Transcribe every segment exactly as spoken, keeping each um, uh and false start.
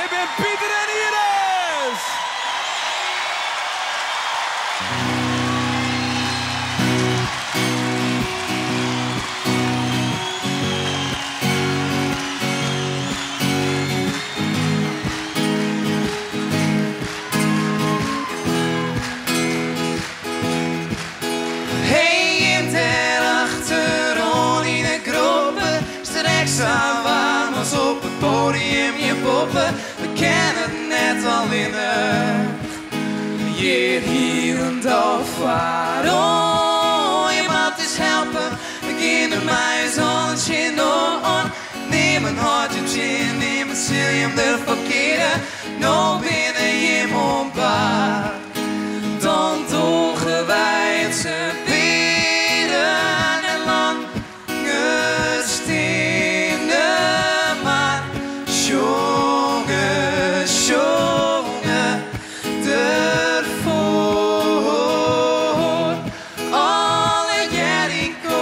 Ik ben Pieter en Iris! Samen op het podium je poppen, we kennen het net al in de je hier en dag waarom je moet eens helpen, beginnen mij eens al een chin on. Neem een hartje chin, neem een zillium de verkeerde, nou binnen je mondbaar, dan dogen wij het ze bidden en lang gesteen. Jongen, jongen, ervoor alle Jericho.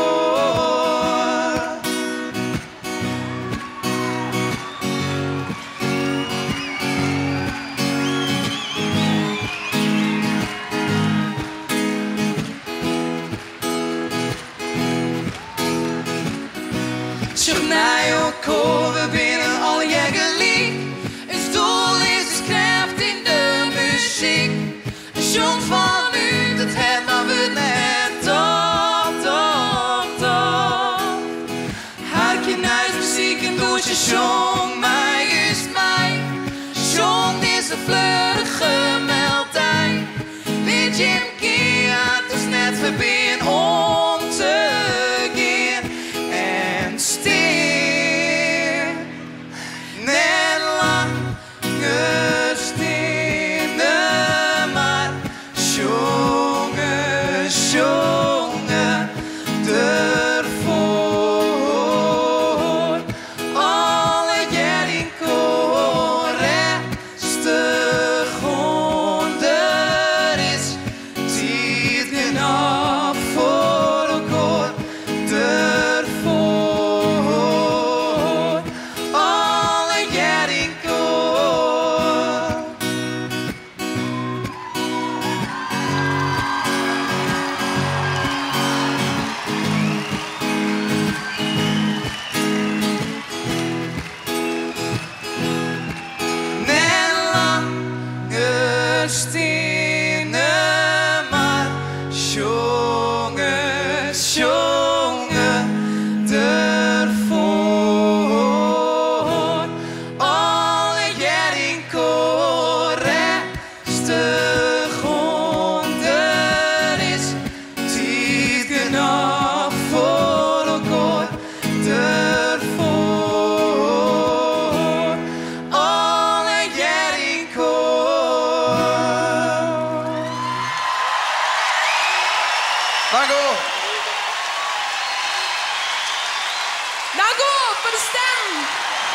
Zeg naar je koren binnen alle Jägerlied. Het doel is de kracht in de muziek. Een jong van u, dat het maar we net top, top, top. Haak je naar de muziek en doe je jong, mij is mij. Jong is een fleurige meldij. Weet je hem keer, het is net verbind om te gaan en stil. Net lang gestinnen, maar jongen, jongen, ervoor alle Jericho restig onder is, ziet genoeg voor elkaar, ervoor alle Jericho. Net lang gestinnen, maar jongen, jongen, ervoor alle Jericho restig onder is, ziet genoeg voor elkaar, ervoor alle Jericho. Dank u wel. Dank u voor de stem.